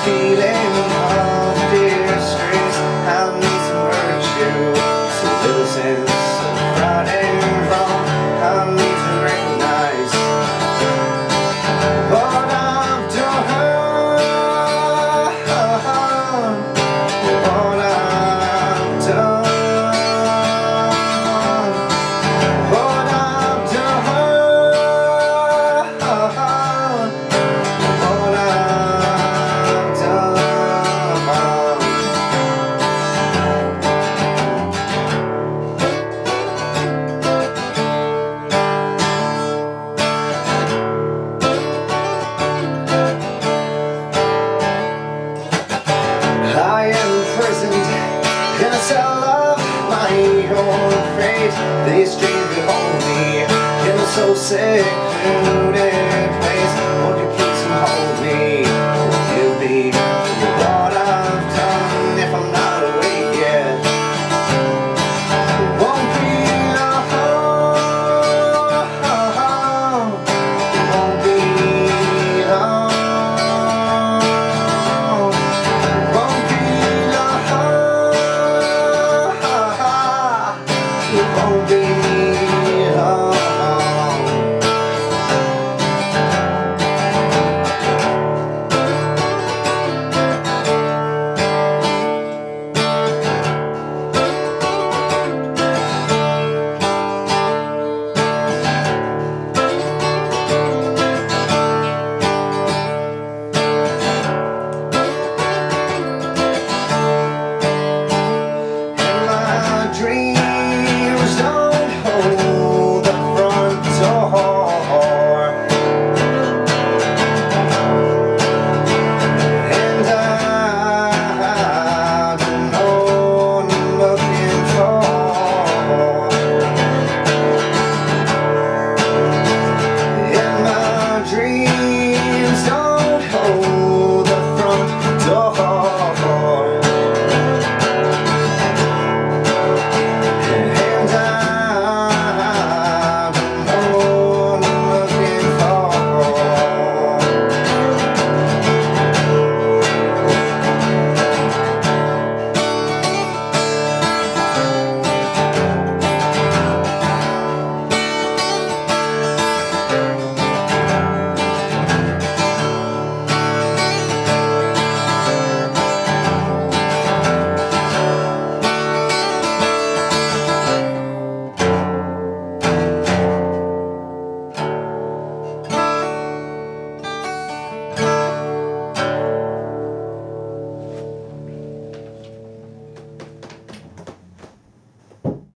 feeling of distress. I need some virtue, some little sense of right and wrong. I need to recognize what I've done, what I've done, what I've done, what I've done. I am imprisoned in a cell of my own fate. They strangely hold me in a so secluded